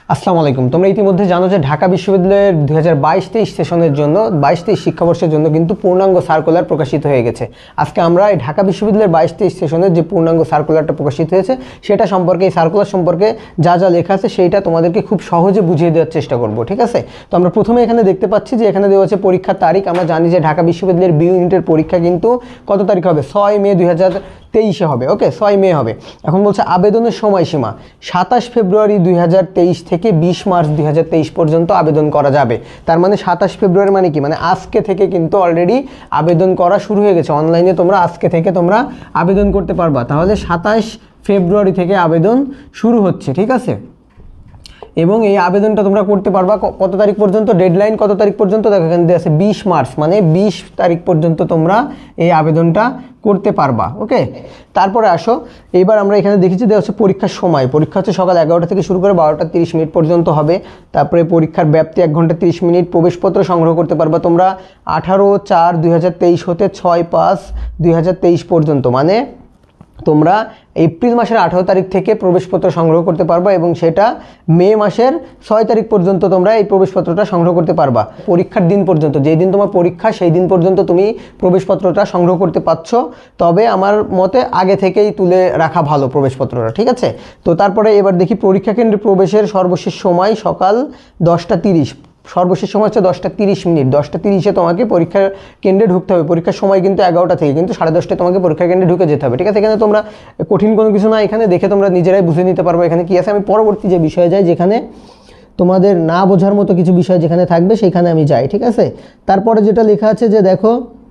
আসসালামু আলাইকুম। তোমরা ইতিমধ্যে জানো যে ঢাকা বিশ্ববিদ্যালয়ের 2022-23 সেশনের জন্য 22-23 শিক্ষাবর্ষের জন্য কিন্তু পূর্ণাঙ্গ সার্কুলার প্রকাশিত হয়ে গেছে। আজকে আমরা এই ঢাকা বিশ্ববিদ্যালয়ের 22-23 সেশনের যে পূর্ণাঙ্গ সার্কুলারটা প্রকাশিত হয়েছে সেটা সম্পর্কে, এই সার্কুলার সম্পর্কে যা যা লেখা আছে সেইটা তোমাদেরকে খুব সহজে বুঝিয়ে দেওয়ার চেষ্টা করব, ঠিক আছে? তো আমরা প্রথমে এখানে দেখতে পাচ্ছি যে এখানে দেওয়া আছে পরীক্ষার তারিখ। আমরা জানি যে ঢাকা বিশ্ববিদ্যালয়ের বি ইউনিটের পরীক্ষা কিন্তু কত তারিখ হবে? 6 মে 2023 হবে। ওকে, 6 মে হবে। এখন বলছে আবেদনের সময়সীমা 27 ফেব্রুয়ারি 2023 থেকে 20 মার্চ 2023 পর্যন্ত আবেদন করা যাবে। তার মানে 27 ফেব্রুয়ারি মানে কি? মানে আজকে থেকে কিন্তু অলরেডি আবেদন করা শুরু হয়ে গেছে। অনলাইনে তোমরা আজকে থেকে তোমরা আবেদন করতে পারবা। তাহলে 27 ফেব্রুয়ারি থেকে আবেদন শুরু হচ্ছে, ঠিক আছে? এবং এই আবেদনটা তোমরা করতে পারবা কত তারিখ পর্যন্ত? ডেডলাইন কত তারিখ পর্যন্ত? দেখো এখানে দেওয়া আছে 20 মার্চ, মানে 20 তারিখ পর্যন্ত তোমরা এই আবেদনটা করতে পারবা। ওকে, তারপরে আসো, এইবার আমরা এখানে দেখেছি দেওয়া হচ্ছে পরীক্ষার সময়। পরীক্ষা হচ্ছে সকাল 11টা থেকে শুরু করে 12টা 30 মিনিট পর্যন্ত হবে। তারপরে পরীক্ষার ব্যাপ্তি 1 ঘন্টা 30 মিনিট। প্রবেশপত্র সংগ্রহ করতে পারবা তোমরা 18/4/2023 হতে 6/5/2023 পর্যন্ত, মানে তোমরা এপ্রিল মাসের 18 তারিখ থেকে প্রবেশপত্র সংগ্রহ করতে পারবা এবং সেটা মে মাসের 6 তারিখ পর্যন্ত তোমরা এই প্রবেশপত্রটা সংগ্রহ করতে পারবা। পরীক্ষার দিন পর্যন্ত, যেই দিন তোমার পরীক্ষা সেই দিন পর্যন্ত তুমি প্রবেশপত্রটা সংগ্রহ করতে পারছো। তবে আমার মতে আগে থেকেই তুলে রাখা ভালো প্রবেশপত্রটা, ঠিক আছে? তো তারপরে এবার দেখি পরীক্ষা কেন্দ্রে প্রবেশের সর্বশেষ সময় সকাল 10টা 30। সর্বশেষ সময় হচ্ছে 10টা 30 মিনিট। 10টা 30-এ তোমাকে পরীক্ষার কেন্দ্রে ঢুকতে হবে। পরীক্ষার সময় কিন্তু 11টা থেকে, কিন্তু 10:30টায় তোমাকে পরীক্ষার কেন্দ্রে ঢুকে যেতে হবে, ঠিক আছে? এখানে তোমরা কঠিন কোনো কিছু না, এখানে দেখে তোমরা নিজেরাই বুঝে নিতে পারবে এখানে কি আছে। আমি পরবর্তী যে বিষয়ে যাই, যেখানে তোমাদের না বোঝার মতো কিছু বিষয় যেখানে থাকবে সেখানে আমি যাই, ঠিক আছে? তারপরে যেটা লেখা আছে যে দেখো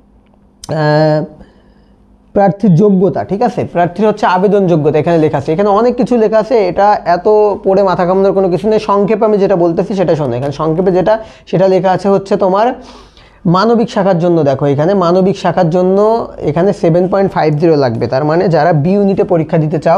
প্রার্থীর যোগ্যতা, ঠিক আছে? প্রার্থীর হচ্ছে আবেদন যোগ্যতা এখানে লেখা আছে। এখানে অনেক কিছু লেখা আছে, এটা এত পড়ে মাথা কামানোর কোনো কিছু নেই। সংক্ষেপে আমি যেটা বলতেছি সেটা শোনো। এখানে সংক্ষেপে সেটা লেখা আছে হচ্ছে তোমার মানবিক শাখার জন্য। দেখো এখানে মানবিক শাখার জন্য এখানে 7.50 লাগবে। তার মানে যারা বি ইউনিটে পরীক্ষা দিতে চাও,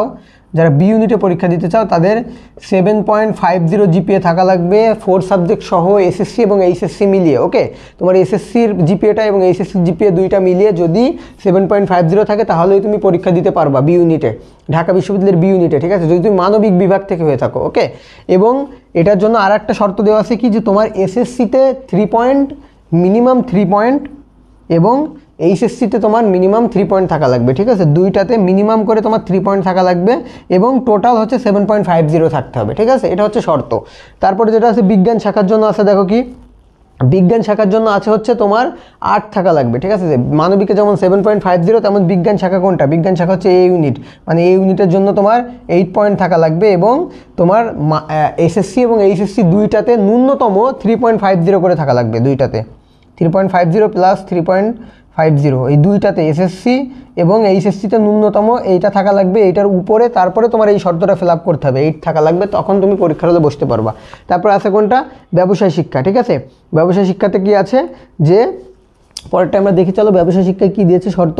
তাদের 7.50 জিপিএ থাকা লাগবে, 4 সাবজেক্ট সহ, এসএসসি এবং এইচএসসি মিলিয়ে। ওকে, তোমার এসএসসির জিপিএটা এবং এইচএসসির জিপিএ দুইটা মিলিয়ে যদি 7.50 থাকে তাহলেই তুমি পরীক্ষা দিতে পারবা বি ইউনিটে, ঢাকা বিশ্ববিদ্যালয়ের বি ইউনিটে, ঠিক আছে? যদি তুমি মানবিক বিভাগ থেকে হয়ে থাকো। ওকে, এবং এটার জন্য আর একটা শর্ত দেওয়া আছে কি, যে তোমার এসএসসিতে মিনিমাম 3 পয়েন্ট এবং এইচএসসিতে তোমার মিনিমাম 3 পয়েন্ট থাকা লাগবে, ঠিক আছে? দুইটাতে মিনিমাম করে তোমার 3 পয়েন্ট থাকা লাগবে এবং টোটাল হচ্ছে 7.50 থাকতে হবে, ঠিক আছে? এটা হচ্ছে শর্ত। তারপরে যেটা আছে বিজ্ঞান শাখার জন্য আছে, দেখো কি বিজ্ঞান শাখার জন্য আছে হচ্ছে তোমার 8 থাকা লাগবে, ঠিক আছে? মানবিকে যেমন 7.50 তেমন বিজ্ঞান শাখা কোনটা? বিজ্ঞান শাখা হচ্ছে এ ইউনিট, মানে এই ইউনিটের জন্য তোমার 8 পয়েন্ট থাকা লাগবে এবং তোমার এসএসসি এবং এইচএসসি দুইটাতে ন্যূনতম 3.50 করে থাকা লাগবে। দুইটাতে 3.50 প্লাস 3.50, এই দুইটাতে এসএসসি এবং এইচএসসিতে ন্যূনতম এইটা থাকা লাগবে, এইটার উপরে তারপরে তোমার এই শর্তটা ফিল আপ করতে হবে, 8 থাকা লাগবে, তখন তুমি পরীক্ষার হলে বসতে পারবা। তারপর আছে কোনটা? ব্যবসায় শিক্ষা, ঠিক আছে? ব্যবসায় শিক্ষাতে কি আছে, যে পরেরটা আমরা দেখি, চলো ব্যবসায় শিক্ষায় কি দিয়েছে শর্ত।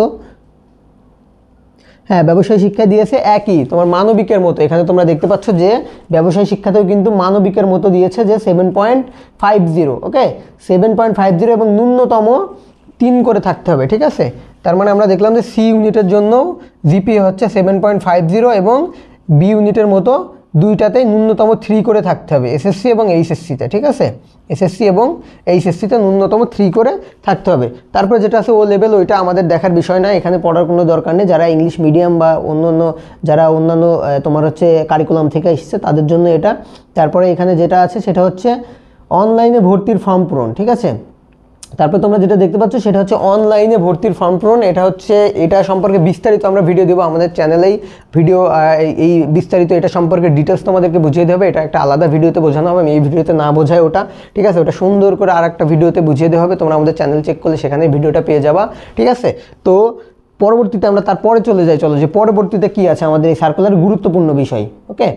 হ্যাঁ, ব্যবসায় শিক্ষা দিয়েছে একই তোমার মানবিকের মতো। এখানে তোমরা দেখতে পাচ্ছ যে ব্যবসায় শিক্ষাতেও কিন্তু মানবিকের মতো দিয়েছে, যে 7.50। ওকে, 7.50 এবং ন্যূনতম 3 করে থাকতে হবে, ঠিক আছে? তার মানে আমরা দেখলাম যে সি ইউনিটের জন্য জিপিএ হচ্ছে 7.50 এবং বি ইউনিটের মতো দুইটাতেই ন্যূনতম 3 করে থাকতে হবে, এসএসসি এবং এইচএসসিতে, ঠিক আছে? এসএসসি এবং এইচএসসিতে ন্যূনতম 3 করে থাকতে হবে। তারপরে যেটা আছে ও লেভেল, ওইটা আমাদের দেখার বিষয় না, এখানে পড়ার কোনো দরকার নেই। যারা ইংলিশ মিডিয়াম বা অন্যান্য তোমার হচ্ছে কারিকুলাম থেকে এসেছে তাদের জন্য এটা। তারপরে এখানে যেটা আছে সেটা হচ্ছে অনলাইনে ভর্তির ফর্ম পূরণ, ঠিক আছে? তারপর তোমরা যেটা দেখতে পাচ্ছ সেটা হচ্ছে অনলাইনে ভর্তির ফর্ম পূরণ। এটা সম্পর্কে বিস্তারিত আমরা ভিডিও দেবো আমাদের চ্যানেলেই। এই বিস্তারিত এটা সম্পর্কে ডিটেলস তোমাদেরকে বুঝিয়ে দেবে। এটা একটা আলাদা ভিডিওতে বোঝানো হবে, আমি এই ভিডিওতে না বোঝাই ওটা, ঠিক আছে? ওটা সুন্দর করে আর একটা ভিডিওতে বুঝিয়ে দেওয়া হবে। তোমরা আমাদের চ্যানেল চেক করলে সেখানে ভিডিওটা পেয়ে যাবা, ঠিক আছে? তো পরবর্তীতে আমরা তারপরে চলে যাই, চলো যে পরবর্তীতে কি আছে আমাদের এই সার্কুলারের গুরুত্বপূর্ণ বিষয়। ওকে,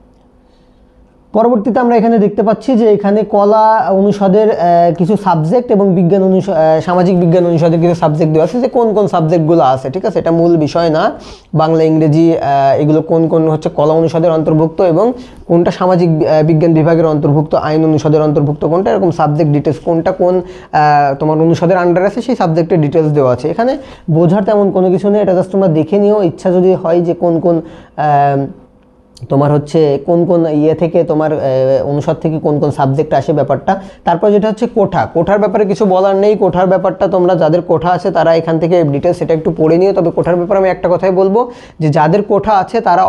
পরবর্তীতে আমরা এখানে দেখতে পাচ্ছি যে এখানে কলা অনুষদের কিছু সাবজেক্ট এবং সামাজিক বিজ্ঞান অনুষদের কিছু সাবজেক্ট দেওয়া আছে, যে কোন কোন সাবজেক্টগুলো আছে, ঠিক আছে? এটা মূল বিষয় না, বাংলা ইংরেজি এগুলো কোন কোন হচ্ছে কলা অনুষদের অন্তর্ভুক্ত এবং কোনটা সামাজিক বিজ্ঞান বিভাগের অন্তর্ভুক্ত, আইন অনুষদের অন্তর্ভুক্ত কোনটা, এরকম সাবজেক্ট ডিটেলস কোনটা কোন তোমার অনুষদের আন্ডার আছে সেই সাবজেক্টের ডিটেলস দেওয়া আছে। এখানে বোঝার তেমন কোনো কিছু নেই, এটা জাস্ট তোমরা দেখে নিও, ইচ্ছা যদি হয় যে কোন কোন তোমার হচ্ছে কোন কোন ইয়ে থেকে তোমার অনুষদ থেকে কোন কোন সাবজেক্ট আসে ব্যাপারটা। তারপর যেটা হচ্ছে কোঠার ব্যাপারে কিছু বলার নেই। কোঠার ব্যাপারটা তোমরা যাদের কোঠা আছে তারা এখান থেকে ডিটেলস সেটা একটু পড়ে নিও। তবে কোঠার ব্যাপারে আমি একটা কথাই বলবো যে যাদের কোঠা আছে তারা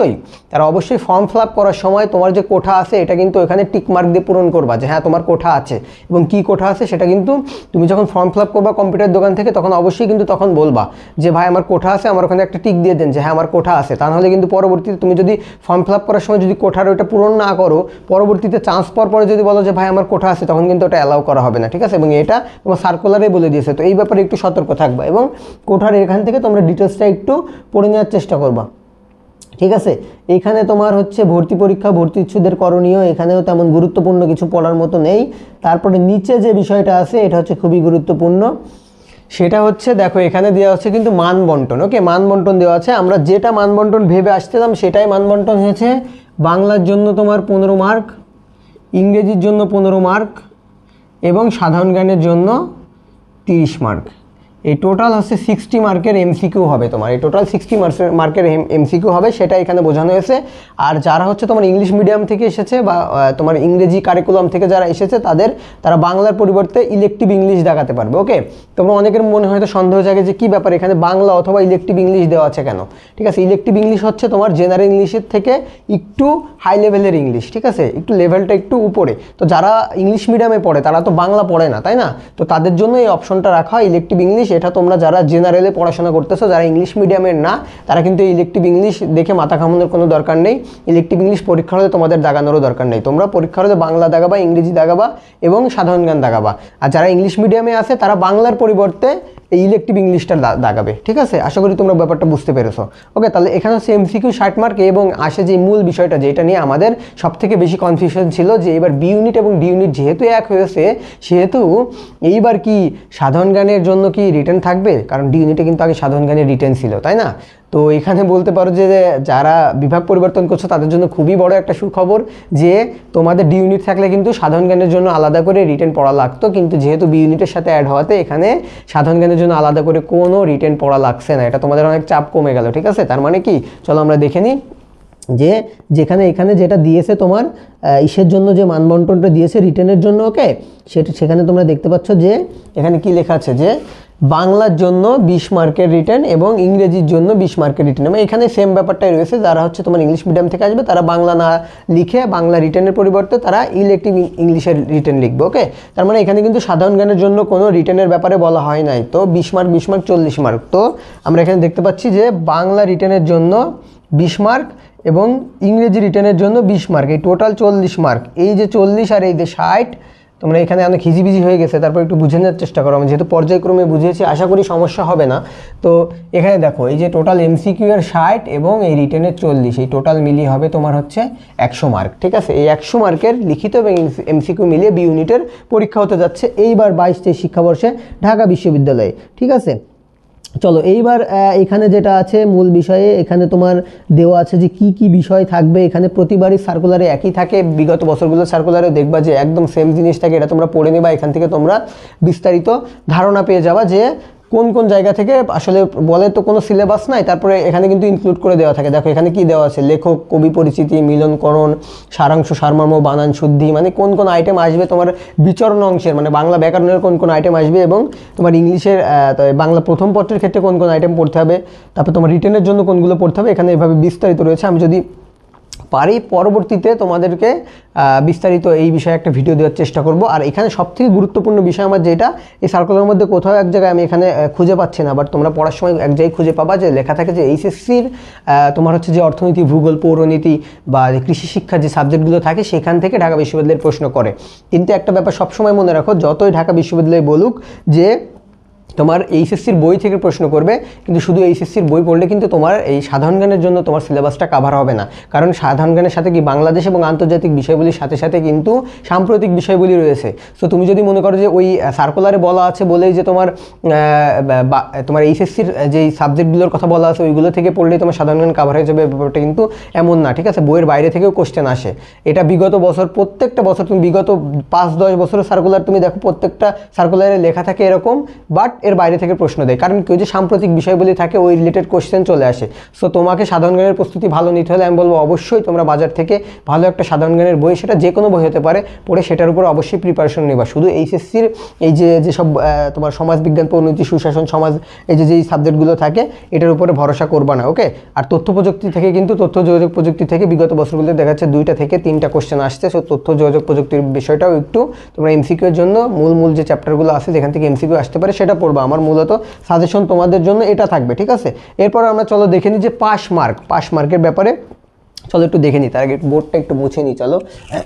অবশ্যই ফর্ম ফিল আপ করার সময় তোমার যে কোঠা আছে এটা কিন্তু এখানে টিক মার্ক দিয়ে পূরণ করবা যে হ্যাঁ তোমার কোঠা আছে, এবং কি কোঠা আছে সেটা কিন্তু তুমি যখন ফর্ম ফিল আপ করবা কম্পিউটার দোকান থেকে তখন অবশ্যই কিন্তু তখন বলবা যে ভাই আমার কোঠা আছে, আমার ওখানে একটা টিক দিয়ে দেন যে হ্যাঁ আমার কোঠা আছে। তা নাহলে কিন্তু পরবর্তীতে তুমি যদি ফর্ম ফিল আপ করার সময় যদি কোঠার ওইটা পূরণ না করো, পরবর্তীতে চান্স পাওয়ার পরে যদি বলো যে ভাই আমার কোঠা আছে, তখন কিন্তু ওটা অ্যালাউ করা হবে না, ঠিক আছে। এবং এটা তোমার সার্কুলারে বলে দিয়েছে, তো এই ব্যাপারে একটু সতর্ক থাকবা এবং কোঠার এখান থেকে তোমরা ডিটেলসটা একটু পড়ে নেওয়ার চেষ্টা করবা, ঠিক আছে। এইখানে তোমার হচ্ছে ভর্তি পরীক্ষা, ভর্তি ইচ্ছুদের করণীয়, এখানেও তেমন গুরুত্বপূর্ণ কিছু পড়ার মতো নেই। তারপরে নিচে যে বিষয়টা আছে এটা হচ্ছে খুবই গুরুত্বপূর্ণ, সেটা হচ্ছে দেখো এখানে দেওয়া হচ্ছে কিন্তু মান বন্টন। ওকে, মান বন্টন দেওয়া আছে। আমরা যেটা মান বন্টন ভেবে আসছিলাম সেটাই মান বন্টন হয়েছে। বাংলার জন্য তোমার 15 মার্ক, ইংরেজির জন্য 15 মার্ক এবং সাধারণ জ্ঞানের জন্য 30 মার্ক। এই টোটাল হচ্ছে 60 মার্কের এমসিকিউ হবে তোমার, এই টোটাল 60 মার্কের এমসিকিউ হবে, সেটা এখানে বোঝানো হয়েছে। আর যারা হচ্ছে তোমার ইংলিশ মিডিয়াম থেকে এসেছে বা তোমার ইংরেজি কারিকুলাম থেকে যারা এসেছে তারা বাংলার পরিবর্তে ইলেকটিভ ইংলিশ দেখাতে পারবে। ওকে, তোমরা অনেকের মনে হয়তো সন্দেহ জাগে যে কী ব্যাপার এখানে বাংলা অথবা ইলেকটিভ ইংলিশ দেওয়া আছে কেন। ঠিক আছে, ইলেকটিভ ইংলিশ হচ্ছে তোমার জেনারেল ইংলিশের থেকে একটু হাই লেভেলের ইংলিশ, ঠিক আছে, একটু লেভেলটা একটু উপরে। তো যারা ইংলিশ মিডিয়ামে পড়ে তারা তো বাংলা পড়ে না, তাই না? তো তাদের জন্য এই অপশনটা রাখা হয় ইলেকটিভ ইংলিশ। এটা তোমরা যারা জেনারেলে পড়াশোনা করতেছো, যারা ইংলিশ মিডিয়ামের না, তারা কিন্তু এই ইলেকটিভ ইংলিশ দেখে মাথা ঘামানোর কোনো দরকার নেই। ইলেকটিভ ইংলিশ পরীক্ষার হলে তোমাদের দাগানোরও দরকার নেই। তোমরা পরীক্ষার হলে বাংলা দাগাবা, ইংরেজি দাগাবা এবং সাধারণ জ্ঞান দাগাবা। আর যারা ইংলিশ মিডিয়ামে আছে তারা বাংলার পরিবর্তে এই ইলেকটিভ ইংলিশটা দাগাবে, ঠিক আছে। আশা করি তোমরা ব্যাপারটা বুঝতে পেরেছো। ওকে, তাহলে এখানে হচ্ছে এমসিকিউ 60 মার্ক এবং আসে যে মূল বিষয়টা যেটা নিয়ে আমাদের সবথেকে বেশি কনফিউশন ছিল যে এবার বি ইউনিট এবং ডি ইউনিট যেহেতু এক হয়েছে সেহেতু এইবার কি সাধারণ জ্ঞানের জন্য কি রিটেন থাকবে, কারণ ডি ইউনিটে কিন্তু আগে সাধারণ জ্ঞানের রিটেন ছিল, তাই না? তো এখানে বলতে পারো যে যারা বিভাগ পরিবর্তন করছো তাদের জন্য খুবই বড় একটা সুখবর যে তোমাদের ডি ইউনিট থাকলে কিন্তু সাধারণ জ্ঞানের জন্য আলাদা করে রিটেন পড়া লাগতো, কিন্তু যেহেতু বি ইউনিটের সাথে অ্যাড হওয়াতে এখানে সাধারণ জ্ঞানের জন্য আলাদা করে কোনো রিটেন পড়া লাগছে না। এটা তোমাদের অনেক চাপ কমে গেল, ঠিক আছে। তার মানে কি, চলো আমরা দেখে নিই যে এখানে যেটা দিয়েছে তোমার ইসের জন্য যে মানবন্টনটা দিয়েছে রিটেনের জন্য। ওকে, সেখানে তোমরা দেখতে পাচ্ছ যে এখানে কি লেখা আছে যে বাংলার জন্য 20 মার্কের রিটেন এবং ইংরেজির জন্য 20 মার্কের রিটেন। এবং এখানে সেম ব্যাপারটাই রয়েছে, যারা হচ্ছে তোমার ইংলিশ মিডিয়াম থেকে আসবে তারা বাংলা না লিখে বাংলা রিটেনের পরিবর্তে তারা ইলেকটিভ ইংলিশের রিটেন লিখবে। ওকে, তার মানে এখানে কিন্তু সাধারণ জ্ঞানের জন্য কোনো রিটেনের ব্যাপারে বলা হয় নাই। তো 20 মার্ক 40 মার্ক। তো আমরা এখানে দেখতে পাচ্ছি যে বাংলা রিটেনের জন্য 20 মার্ক এবং ইংরেজি রিটেনের জন্য 20 মার্ক, এই টোটাল 40 মার্ক। এই যে 40 আর এই যে 60, তোমরা এখানে অনেক হিজিবিজি হয়ে গেছে, তারপর একটু বুঝে নেওয়ার চেষ্টা করো। আমি যেহেতু পর্যায়ক্রমে বুঝিয়েছি আশা করি সমস্যা হবে না। তো এখানে দেখো এই যে টোটাল এমসিকিউ এর 60 এবং এই রিটেনের 40, এই টোটাল মিলিয়ে হবে তোমার হচ্ছে 100 মার্ক, ঠিক আছে। এই 100 মার্কের লিখিত এবং এমসিকিউ মিলিয়ে বি ইউনিটের পরীক্ষা হতে যাচ্ছে এইবার 22-23 শিক্ষাবর্ষে ঢাকা বিশ্ববিদ্যালয়ে, ঠিক আছে। চলো এইবার এখানে যেটা আছে মূল বিষয়ে এখানে তোমার দেওয়া আছে যে কি কি বিষয় থাকবে। এখানে প্রতিবারই সার্কুলারে একই থাকে, বিগত বছরগুলোর সার্কুলারে দেখবা যে একদম সেম জিনিস থাকে। এটা তোমরা পড়ে নিবা, এখান থেকে তোমরা বিস্তারিত ধারণা পেয়ে যাবা যে কোন কোন জায়গা থেকে আসলে বলে তো কোনো সিলেবাস নাই, তারপরে এখানে কিন্তু ইনক্লুড করে দেওয়া থাকে। দেখো এখানে কি দেওয়া আছে, লেখক, কবি পরিচিতি, মিলনকরণ, সারাংশ, সারমর্ম, বানান শুদ্ধি, মানে কোন কোন আইটেম আসবে তোমার বিচরণ অংশের, মানে বাংলা ব্যাকরণের কোন কোন আইটেম আসবে এবং তোমার ইংলিশের বাংলা প্রথম পত্রের ক্ষেত্রে কোন কোন আইটেম পড়তে হবে, তারপর তোমার রিটেনের জন্য কোনগুলো পড়তে হবে, এখানে এভাবে বিস্তারিত রয়েছে। আমি যদি পারি পরবর্তীতে তোমাদেরকে বিস্তারিত এই বিষয়ে একটা ভিডিও দেওয়ার চেষ্টা করব। আর এখানে সবথেকে গুরুত্বপূর্ণ বিষয় আমার যেটা, এই সার্কুলারের মধ্যে কোথাও এক জায়গায় আমি এখানে খুঁজে পাচ্ছি না, বাট তোমরা পড়ার সময় এক জায়গায় খুঁজে পাবা যে লেখা থাকে যে এইচএসসির তোমার হচ্ছে যে অর্থনীতি, ভূগোল, পৌরনীতি বা কৃষি শিক্ষার যে সাবজেক্টগুলো থাকে সেখান থেকে ঢাকা বিশ্ববিদ্যালয়ের প্রশ্ন করে। কিন্তু একটা ব্যাপার সবসময় মনে রাখো, যতই ঢাকা বিশ্ববিদ্যালয় বলুক যে তোমার এইচএসসির বই থেকে প্রশ্ন করবে, কিন্তু শুধু এইচএসসির বই পড়লে কিন্তু তোমার এই সাধারণ জ্ঞানের জন্য তোমার সিলেবাসটা কাভার হবে না। কারণ সাধারণ জ্ঞানের সাথে কি বাংলাদেশ এবং আন্তর্জাতিক বিষয়গুলির সাথে সাথে কিন্তু সাম্প্রতিক বিষয়গুলি রয়েছে। সো তুমি যদি মনে করো যে ওই সার্কুলারে বলা আছে বলেই যে তোমার এইচএসসির যেই সাবজেক্টগুলোর কথা বলা আছে ওইগুলো থেকে পড়লেই তোমার সাধারণ জ্ঞান কাভার হয়ে যাবে, ব্যাপারটা কিন্তু এমন না, ঠিক আছে। বইয়ের বাইরে থেকেও কোশ্চেন আসে। এটা বিগত বছর, প্রত্যেকটা বছর তুমি বিগত 5-10 বছরের সার্কুলার তুমি দেখো, প্রত্যেকটা সার্কুলারে লেখা থাকে এরকম, বাট এর বাইরে থেকে প্রশ্ন দেয়, কারণ কেউ যে সাম্প্রতিক বিষয়গুলি থাকে ওই রিলেটেড কোশ্চেন চলে আসে। সো তোমাকে সাধারণ জ্ঞানের প্রস্তুতি ভালো নিতে হলে আমি বলবো অবশ্যই তোমরা বাজার থেকে ভালো একটা সাধারণ জ্ঞানের বই, সেটা যে কোনো বই হতে পারে, পড়ে সেটার উপর অবশ্যই প্রিপারেশন নেবা। শুধু এইচএসসির এই যেসব তোমার সমাজবিজ্ঞান, পরিণতি, সুশাসন, সমাজ, এই যেই সাবজেক্টগুলো থাকে এটার উপরে ভরসা করবা না, ওকে। আর তথ্য প্রযুক্তি থেকে কিন্তু তথ্য যোগাযোগ প্রযুক্তি থেকে বিগত বছরগুলোতে দেখা যাচ্ছে 2টা থেকে 3টা কোশ্চেন আসছে। সো তথ্য যোগাযোগ প্রযুক্তির বিষয়টাও একটু তোমরা এমসিকিউ এর জন্য মূল যে চ্যাপ্টারগুলো আছে যেখান থেকে এমসিকিউ আসতে পারে সেটা পড়বা। আমার মূলত সাজেশন তোমাদের জন্য এটা থাকবে, ঠিক আছে। এরপর আমরা চলো দেখে নিই যে পাস মার্কের ব্যাপারে চলো একটু দেখে নিই। তার আগে বোর্ডটা একটু মুছে নিই চলো।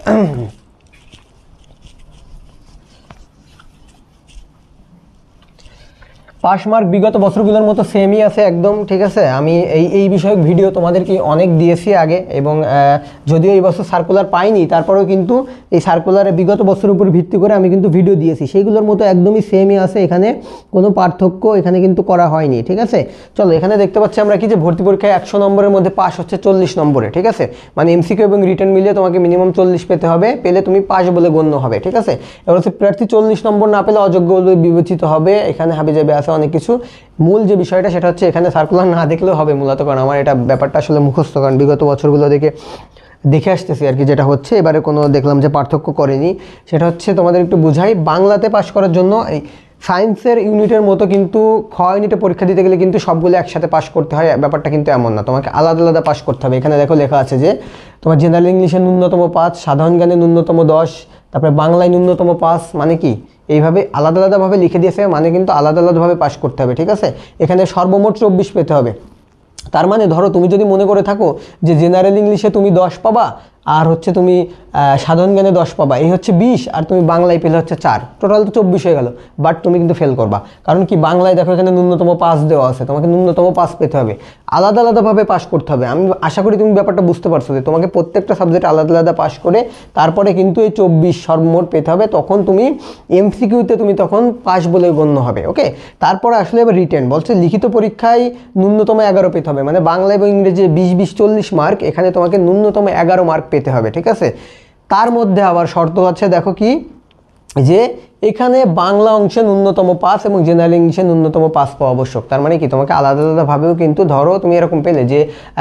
পাস মার্ক বিগত বছরগুলোর মতো সেমই আছে একদম, ঠিক আছে। আমি এই বিষয়ক ভিডিও তোমাদেরকে অনেক দিয়েছি আগে, এবং যদিও এই বছর সার্কুলার পাইনি তারপরেও কিন্তু এই সার্কুলারে বিগত বছরের উপর ভিত্তি করে আমি কিন্তু ভিডিও দিয়েছি, সেইগুলোর মতো একদমই সেমই আছে, এখানে কোনো পার্থক্য এখানে কিন্তু করা হয়নি, ঠিক আছে। চলো এখানে দেখতে পাচ্ছি আমরা কি যে ভর্তি পরীক্ষায় 100 নম্বরের মধ্যে পাস হচ্ছে 40 নম্বরে, ঠিক আছে। মানে এমসিকিউ এবং রিটার্ন মিলিয়ে তোমাকে মিনিমাম 40 পেতে হবে, পেলে তুমি পাস বলে গণ্য হবে, ঠিক আছে। এবার হচ্ছে প্রার্থী 40 নম্বর না পেলে অযোগ্য বলে বিবেচিত হবে। এখানে হাবিজাবি আছে অনেক কিছু। মূল যে বিষয়টা সেটা হচ্ছে এখানে সার্কুলার না দেখলেও হবে মূলত, কারণ আমার এটা ব্যাপারটা আসলে মুখস্থ, কারণ বিগত বছরগুলো দেখে আসতেছি আর কি যেটা হচ্ছে। এবারে কোনো দেখলাম যে পার্থক্য করেনি, সেটা হচ্ছে তোমাদের একটু বুঝাই। বাংলাতে পাস করার জন্য এই সায়েন্সের ইউনিটের মতো কিন্তু খ ইউনিটে পরীক্ষা দিতে গেলে কিন্তু সবগুলো একসাথে পাস করতে হয়, ব্যাপারটা কিন্তু এমন না, তোমাকে আলাদা আলাদা পাস করতে হবে। এখানে দেখো লেখা আছে যে তোমার জেনারেল ইংলিশে ন্যূনতম 5, সাধারণ জ্ঞানে ন্যূনতম 10, তারপরে বাংলায় ন্যূনতম 5, মানে কি এইভাবে আলাদা আলাদাভাবে লিখে দিয়েছে, মানে কিন্তু আলাদা আলাদাভাবে পাস করতে হবে, ঠিক আছে। এখানে সর্বমোট 24 পেতে হবে। তার মানে ধরো তুমি যদি মনে করে থাকো যে জেনারেল ইংলিশে তুমি 10 পাবা, আর হচ্ছে তুমি সাধারণ জ্ঞানে 10 পাবা, এই হচ্ছে 20, আর তুমি বাংলায় পেলে হচ্ছে 4, টোটাল তো 24 হয়ে গেল। বাট তুমি কিন্তু ফেল করবা, কারণ কি বাংলায় দেখো এখানে ন্যূনতম 5 দেওয়া আছে, তোমাকে ন্যূনতম 5 পেতে হবে, আলাদা আলাদাভাবে পাস করতে হবে। আমি আশা করি তুমি ব্যাপারটা বুঝতে পারছো যে তোমাকে প্রত্যেকটা সাবজেক্ট আলাদা আলাদা পাস করে তারপরে কিন্তু এই 24 সর্বমোট পেতে হবে, তখন তুমি এমসিকিউতে তুমি তখন পাস বলে গণ্য হবে, ওকে। তারপরে আসলে এবার রিটেন বলছে লিখিত পরীক্ষায় ন্যূনতম 11 পেতে হবে, মানে বাংলা এবং ইংরেজি 20-20 40 মার্ক, এখানে তোমাকে ন্যূনতম 11 মার্ক পেতে হবে, ঠিক আছে। তার মধ্যে আবার শর্ত আছে, দেখো কি যে এখানে বাংলা অংশে ন্যূনতম 5 এবং জেনারেল ইংলিশে ন্যূনতম 5 পাওয়া আবশ্যক। তার মানে কি তোমাকে আলাদা আলাদাভাবেও কিন্তু ধরো তুমি এরকম পেলে যে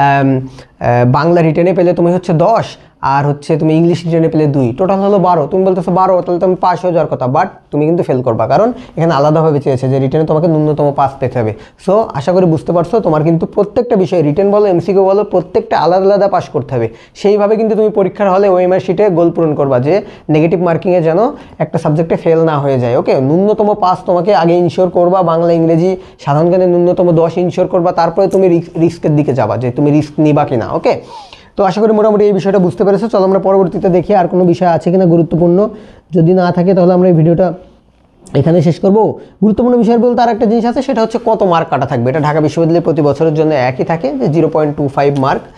বাংলা রিটেনে পেলে তুমি হচ্ছে 10, আর হচ্ছে তুমি ইংলিশ রিটেনে পেলে 2, টোটাল হলো 12। তুমি বলতেছো 12, তাহলে তুমি পাস হয়ে যাওয়ার কথা, বাট তুমি কিন্তু ফেল করবা, কারণ এখানে আলাদাভাবে চেয়েছে যে রিটেনে তোমাকে ন্যূনতম 5 পেতে হবে। সো আশা করি বুঝতে পারছো, তোমার কিন্তু প্রত্যেকটা বিষয় রিটেন বলো এমসিকিউ বলো প্রত্যেকটা আলাদা আলাদা পাস করতে হবে। সেইভাবে কিন্তু তুমি পরীক্ষার হলে ওএমআর শিটে গোল পূরণ করবা, যে নেগেটিভ মার্কিংয়ে যেন একটা সাবজেক্টে ফেল না হয়ে যায়, ওকে। ন্যূনতম 5 তোমাকে আগে ইনশিওর করবা, বাংলা ইংরেজি সাধারণ জ্ঞানে ন্যূনতম 10 ইনশিওর করবা, তারপরে তুমি রিস্কের দিকে যাবা যে তুমি রিস্ক নিবা কিনা, ওকে। তো আশা করি মোটামুটি এই বিষয়টা বুঝতে পেরেছো। চলো আমরা পরবর্তীতে দেখি আর কোনো বিষয় আছে কিনা গুরুত্বপূর্ণ, যদি না থাকে তাহলে আমরা এই ভিডিওটা এখানে শেষ করব। গুরুত্বপূর্ণ বিষয় বলতে আর একটা জিনিস আছে, সেটা হচ্ছে কত মার্ক কাটা থাকবে। এটা ঢাকা বিশ্ববিদ্যালয়ে প্রতি বছরের জন্য একই থাকে যে 0.25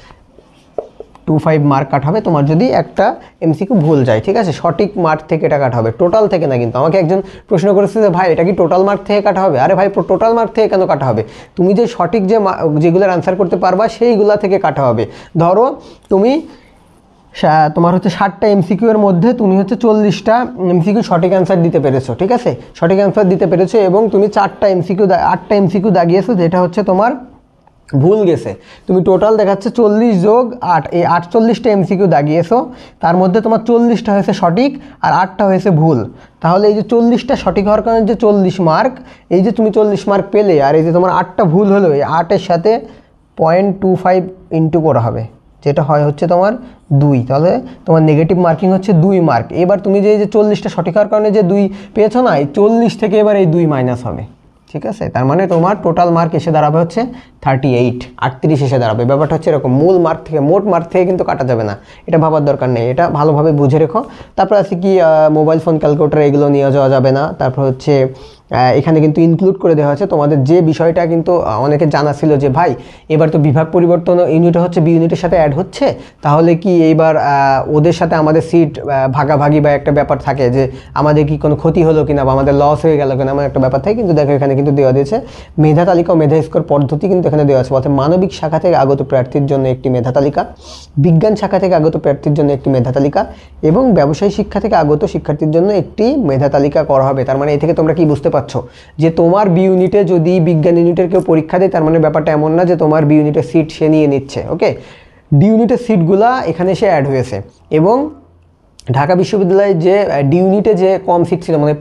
মার্ক কাট হবে তোমার যদি একটা এমসিকিউ ভুল যায়, ঠিক আছে। সঠিক মার্ক থেকে এটা কাটা হবে, টোটাল থেকে না। কিন্তু আমাকে একজন প্রশ্ন করেছে যে ভাই এটা কি টোটাল মার্ক থেকে কাটা হবে? আরে ভাই টোটাল মার্ক থেকে কেন কাটা হবে? তুমি যে সঠিক যেগুলোর আনসার করতে পারবা সেইগুলা থেকে কাটা হবে। ধরো তুমি তোমার হচ্ছে 60টা এমসিকিউ এর মধ্যে তুমি হচ্ছে 40টা এমসিকিউ সঠিক অ্যান্সার দিতে পেরেছো, ঠিক আছে। সঠিক অ্যান্সার দিতে পেরেছো এবং তুমি 8টা এমসিকিউ দাগিয়েছো যেটা হচ্ছে তোমার ভুল গেছে। তুমি টোটাল দেখাচ্ছে 40 যোগ 8, এই 48টা এমসিকিউ দাগিয়েছো, তার মধ্যে তোমার 40টা হয়েছে সঠিক আর 8টা হয়েছে ভুল। তাহলে এই যে 40টা সঠিক হওয়ার কারণে যে 40 মার্ক, এই যে তুমি 40 মার্ক পেলে, আর এই যে তোমার 8টা ভুল হলো, এই 8-এর সাথে 0.25 ইন্টু করা হবে, যেটা হয় হচ্ছে তোমার 2। তাহলে তোমার নেগেটিভ মার্কিং হচ্ছে 2 মার্ক। এবার তুমি যে 40টা সঠিক হওয়ার কারণে যে 2 পেয়েছো না, এই 40 থেকে এবার এই 2 মাইনাস হবে, ঠিক আছে। তার মানে তোমার টোটাল মার্ক এসে দাঁড়াবে হচ্ছে 38 এসে দাঁড়াবে। ব্যাপারটা হচ্ছে এরকম, মূল মার্ক থেকে মোট মার্ক থেকে কিন্তু কাটা যাবে না, এটা ভাবার দরকার নেই, এটা ভালোভাবে বুঝে রেখো। তারপর আছে কি মোবাইল ফোন, ক্যালকুলেটর এগুলো নিয়ে যাওয়া যাবে না। তারপর হচ্ছে এখানে কিন্তু ইনক্লুড করে দেওয়া হয়েছে তোমাদের যে বিষয়টা কিন্তু অনেকে জানা ছিল যে ভাই এবার তো বিভাগ পরিবর্তন ইউনিট হচ্ছে বি ইউনিটের সাথে অ্যাড হচ্ছে, তাহলে কি এইবার ওদের সাথে আমাদের সিট ভাগাভাগি বা একটা ব্যাপার থাকে যে আমাদের কি কোনো ক্ষতি হলো কিনা বা আমাদের লস হয়ে গেল কিনা, এমন একটা ব্যাপার থাকে। কিন্তু দেখো এখানে কিন্তু দেওয়া দিয়েছে মেধা তালিকা ও মেধা স্কোর পদ্ধতি কিন্তু এখানে দেওয়া আছে। বলতে মানবিক শাখা থেকে আগত প্রার্থীর জন্য একটি মেধা তালিকা, বিজ্ঞান শাখা থেকে আগত প্রার্থীর জন্য একটি মেধা তালিকা এবং ব্যবসায়ী শিক্ষা থেকে আগত শিক্ষার্থীর জন্য একটি মেধা তালিকা করা হবে। তার মানে এই থেকে তোমরা কি বুঝতে পাচ্ছ যে তোমার বি ইউনিটে যদি বিজ্ঞান ইউনিটের কেউ পরীক্ষা দেয়, তার মানে ব্যাপারটা এমন না যে তোমার বি ইউনিটের সিট সে নিয়ে নিচ্ছে। ওকে, ডি ইউনিটের সিটগুলা এখানে এসে অ্যাড হয়েছে এবং ঢাকা বিশ্ববিদ্যালয়ে যে ডি ইউনিটে যে কম সিট ছিল, মানে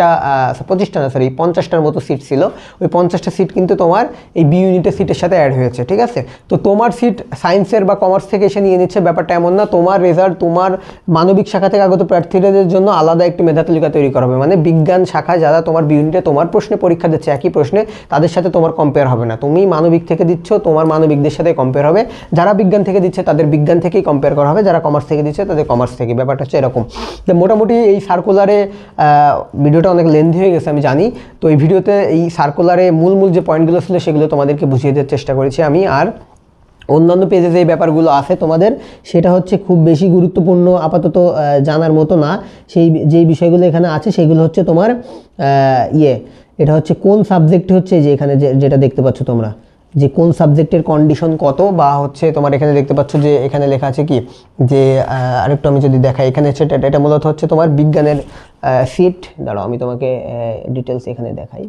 50টার মতো সিট ছিল, ওই 50টা সিট কিন্তু তোমার এই বি ইউনিটের সিটের সাথে অ্যাড হয়েছে। ঠিক আছে, তো তোমার সিট সায়েন্সের বা কমার্স থেকে এসে নিয়ে নিচ্ছে, ব্যাপারটা এমন না। তোমার রেজাল্ট তোমার মানবিক শাখা থেকে আগত প্রার্থীদের জন্য আলাদা একটি মেধা তালিকা তৈরি করা হবে, মানে বিজ্ঞান শাখায় যারা তোমার বি ইউনিটে তোমার প্রশ্নে পরীক্ষা দিচ্ছে একই প্রশ্নে, তাদের সাথে তোমার কম্পেয়ার হবে না। তুমি মানবিক থেকে দিচ্ছ, তোমার মানবিকদের সাথে কম্পেয়ার হবে। যারা বিজ্ঞান থেকে দিচ্ছে তাদের বিজ্ঞান থেকেই কম্পেয়ার করা হবে, যারা কমার্স থেকে দিচ্ছে তাদের কমার্স থেকে। ব্যাপারটা এরকম। তো মোটামুটি এই সার্কুলারে ভিডিওটা অনেক লেন্থি হয়ে গেছে আমি জানি, তো এই ভিডিওতে এই সার্কুলারে মূল যে পয়েন্টগুলো ছিল সেগুলো তোমাদেরকে বুঝিয়ে দেওয়ার চেষ্টা করেছি আমি। আর অন্যান্য পেজে যে ব্যাপারগুলো আছে তোমাদের, সেটা হচ্ছে খুব বেশি গুরুত্বপূর্ণ আপাতত জানার মতো না। যেই বিষয়গুলো এখানে আছে সেগুলো হচ্ছে তোমার এটা হচ্ছে কোন সাবজেক্ট হচ্ছে যে এখানে যেটা দেখতে পাচ্ছ তোমরা, যে কোন সাবজেক্টের কন্ডিশন কত, বা হচ্ছে তোমার এখানে দেখতে পাচ্ছ যে এখানে লেখা আছে কি যে আরেকটু আমি যদি দেখাই, এখানে এটা মূলত হচ্ছে তোমার বিজ্ঞানের সিট। দাঁড়াও আমি তোমাকে ডিটেলস এখানে দেখাই।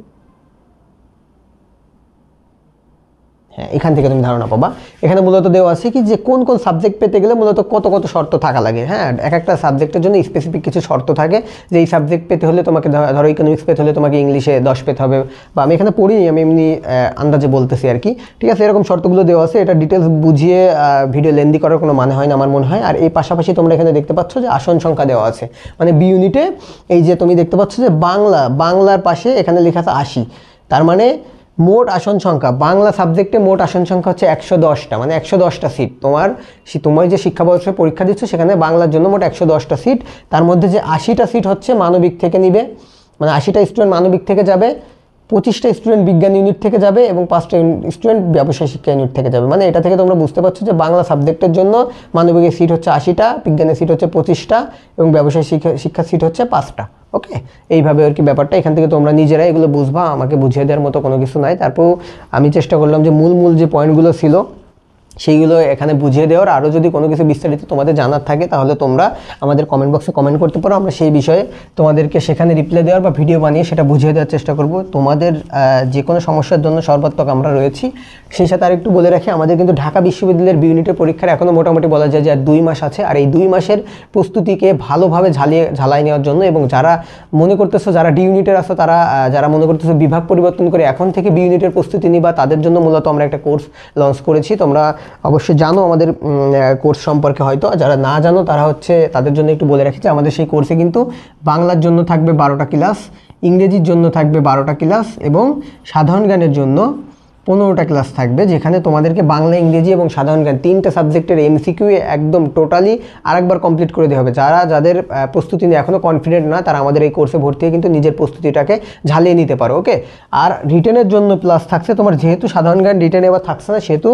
হ্যাঁ, এখান থেকে তুমি ধারণা পাবা। এখানে মূলত দেওয়া আছে কি যে কোন কোন সাবজেক্ট পেতে গেলে মূলত কত কত শর্ত থাকা লাগে। হ্যাঁ, এক একটা সাবজেক্টের জন্য স্পেসিফিক কিছু শর্ত থাকে, যে এই সাবজেক্ট পেতে হলে তোমাকে, ধরো ইকোনমিক্স পেতে হলে তোমাকে ইংলিশে 10 পেতে হবে, বা আমি এখানে পড়িনি, আমি এমনি আন্দাজে বলতেছি আর কি। ঠিক আছে, এরকম শর্তগুলো দেওয়া আছে। এটা ডিটেলস বুঝিয়ে ভিডিও লেন্দি করার কোনো মানে হয় না আমার মনে হয়। আর এই পাশাপাশি তোমরা এখানে দেখতে পাচ্ছ যে আসন সংখ্যা দেওয়া আছে, মানে বি ইউনিটে এই যে তুমি দেখতে পাচ্ছ যে বাংলার পাশে এখানে লেখা আছে 80, তার মানে মোট আসন সংখ্যা বাংলা সাবজেক্টে মোট আসন সংখ্যা হচ্ছে 110টা, মানে 110টা সিট। তোমার যে শিক্ষাবর্ষে পরীক্ষা দিচ্ছ সেখানে বাংলার জন্য মোট 110টা সিট। তার মধ্যে যে 80টা সিট হচ্ছে মানবিক থেকে নিবে, মানে 80টা স্টুডেন্ট মানবিক থেকে যাবে, 25টা স্টুডেন্ট বিজ্ঞান ইউনিট থেকে যাবে এবং 5টা স্টুডেন্ট ব্যবসায় শিক্ষা ইউনিট থেকে যাবে। মানে এটা থেকে তোমরা বুঝতে পারছো যে বাংলা সাবজেক্টের জন্য মানবিকের সিট হচ্ছে 80টা, বিজ্ঞানের সিট হচ্ছে 25টা এবং ব্যবসায় শিক্ষার সিট হচ্ছে 5টা। ওকে, এইভাবে আর কি ব্যাপারটা। এখান থেকে তোমরা নিজেরাই এগুলো বুঝবা, আমাকে বুঝিয়ে দেওয়ার মতো কোনো কিছু নাই। তারপর আমি চেষ্টা করলাম যে মূল যে পয়েন্টগুলো ছিল সেইগুলো এখানে বুঝিয়ে দেওয়ার। আরও যদি কোনো কিছু বিস্তারিত তোমাদের জানার থাকে তাহলে তোমরা আমাদের কমেন্ট বক্সে কমেন্ট করতে পারো, আমরা সেই বিষয়ে তোমাদেরকে সেখানে রিপ্লাই দেওয়ার বা ভিডিও বানিয়ে সেটা বুঝিয়ে দেওয়ার চেষ্টা করব। তোমাদের যে কোনো সমস্যার জন্য সর্বাত্মক আমরা রয়েছি। সেই সাথে আরেকটু বলে রাখি, আমাদের কিন্তু ঢাকা বিশ্ববিদ্যালয়ের বি ইউনিটের পরীক্ষার এখনও মোটামুটি বলা যায় যে আর 2 মাস আছে। আর এই 2 মাসের প্রস্তুতিকে ভালোভাবে ঝালাই নেওয়ার জন্য, এবং যারা মনে করতেছো যারা ডি ইউনিটের আছো, তারা যারা মনে করতেছো বিভাগ পরিবর্তন করে এখন থেকে বি ইউনিটের প্রস্তুতি নিবা, তাদের জন্য মূলত আমরা একটা কোর্স লঞ্চ করেছি। তোমরা অবশ্যই জানো আমাদের কোর্স সম্পর্কে, হয়তো যারা না জানো তারা হচ্ছে তাদের জন্য একটু বলে রাখি যে আমাদের সেই কোর্সে কিন্তু বাংলার জন্য থাকবে 12টা ক্লাস, ইংরেজির জন্য থাকবে 12টা ক্লাস এবং সাধারণ জ্ঞানের জন্য 15টা ক্লাস থাকবে, যেখানে তোমাদেরকে বাংলা, ইংরেজি এবং সাধারণ জ্ঞান 3টে সাবজেক্টের এমসিকিউ একদম টোটালি আরেকবার কমপ্লিট করে দেওয়া হবে। যাদের প্রস্তুতি নিয়ে এখনও কনফিডেন্ট না, তারা আমাদের এই কোর্সে ভর্তি হয়ে কিন্তু নিজের প্রস্তুতিটাকে ঝালিয়ে নিতে পারো। ওকে, আর রিটেনের জন্য প্লাস থাকছে তোমার, যেহেতু সাধারণ জ্ঞান রিটেন এবার থাকছে না, সেহেতু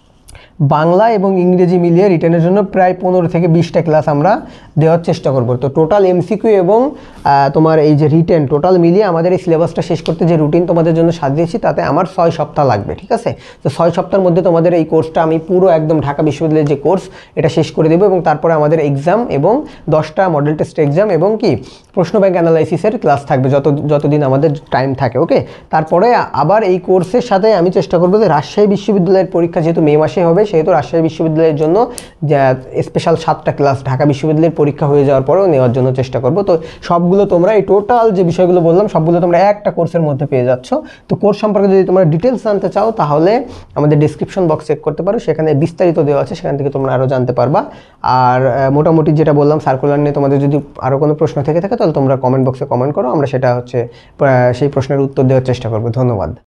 বাংলা এবং ইংরেজি মিলিয়ে রিটেনের জন্য প্রায় 15 থেকে 20টা ক্লাস আমরা দেওয়ার চেষ্টা করব। তো টোটাল এমসিকিউ এবং তোমার এই যে রিটেন টোটাল মিলিয়ে আমাদের এই সিলেবাসটা শেষ করতে যে রুটিন তোমাদের জন্য সাজিয়েছি, তাতে আমার 6 সপ্তাহ লাগবে। ঠিক আছে, তো 6 সপ্তাহের মধ্যে তোমাদের এই কোর্সটা আমি পুরো একদম ঢাকা বিশ্ববিদ্যালয়ের যে কোর্স এটা শেষ করে দেবো, এবং তারপরে আমাদের এক্সাম এবং 10টা মডেল টেস্ট এক্সাম এবং কি প্রশ্ন ব্যাংক অ্যানালাইসিসের ক্লাস থাকবে যতদিন আমাদের টাইম থাকে। ওকে, তারপরে আবার এই কোর্সের সাথে আমি চেষ্টা করবো যে রাজশাহী বিশ্ববিদ্যালয়ের পরীক্ষা যেহেতু মে মাসে হবে, সেহেতু রাজশাহী বিশ্ববিদ্যালয়ের জন্য স্পেশাল 7টা ক্লাস ঢাকা বিশ্ববিদ্যালয়ের পরীক্ষা হয়ে যাওয়ার পরেও নেওয়ার জন্য চেষ্টা করব। তো সবগুলো তোমরা এই টোটাল যে বিষয়গুলো বললাম সবগুলো তোমরা একটা কোর্সের মধ্যে পেয়ে যাচ্ছ। তো কোর্স সম্পর্কে যদি তোমরা ডিটেলস জানতে চাও তাহলে আমাদের ডিসক্রিপশন বক্স চেক করতে পারো, সেখানে বিস্তারিত দেওয়া আছে, সেখান থেকে তোমরা আরও জানতে পারবা। আর মোটামুটি যেটা বললাম সার্কুলার নিয়ে তোমাদের যদি আরও কোনো প্রশ্ন থেকে থাকে তাহলে তোমরা কমেন্ট বক্সে কমেন্ট করো, আমরা সেটা হচ্ছে সেই প্রশ্নের উত্তর দেওয়ার চেষ্টা করবো। ধন্যবাদ।